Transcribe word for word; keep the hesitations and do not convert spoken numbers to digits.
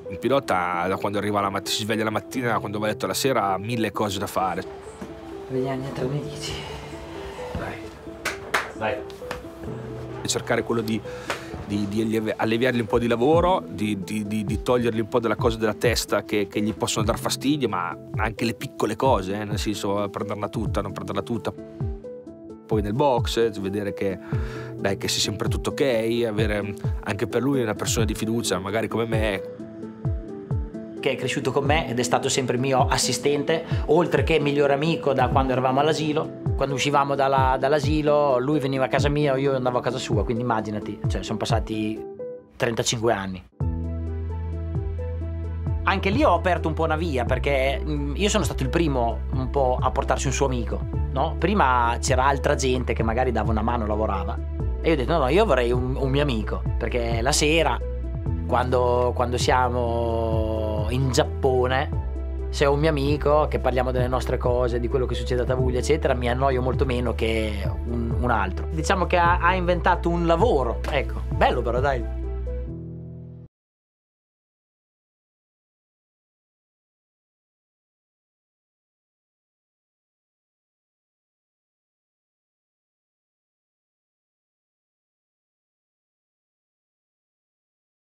Un pilota, da quando arriva la mattina, si sveglia la mattina, quando va a letto la sera, ha mille cose da fare. Vediamo, niente, mi dici. Dai. Dai. Cercare quello di, di, di alleviargli un po' di lavoro, di, di, di, di togliergli un po' della cosa della testa che, che gli possono dar fastidio, ma anche le piccole cose, eh, nel senso prenderla tutta, non prenderla tutta. Poi nel box, vedere che, dai, che sia sempre tutto ok, avere anche per lui una persona di fiducia, magari come me. Che è cresciuto con me ed è stato sempre il mio assistente, oltre che migliore amico da quando eravamo all'asilo. Quando uscivamo dall'asilo, lui veniva a casa mia, io andavo a casa sua, quindi immaginati, cioè, sono passati trentacinque anni. Anche lì ho aperto un po' una via, perché io sono stato il primo un po' a portarsi un suo amico, no? Prima c'era altra gente che magari dava una mano, lavorava, e io ho detto no, no, io vorrei un, un mio amico, perché la sera, quando, quando siamo in Giappone, se ho un mio amico che parliamo delle nostre cose, di quello che succede a Tavuglia eccetera, mi annoio molto meno che un, un altro. Diciamo che ha, ha inventato un lavoro, ecco, bello però dai.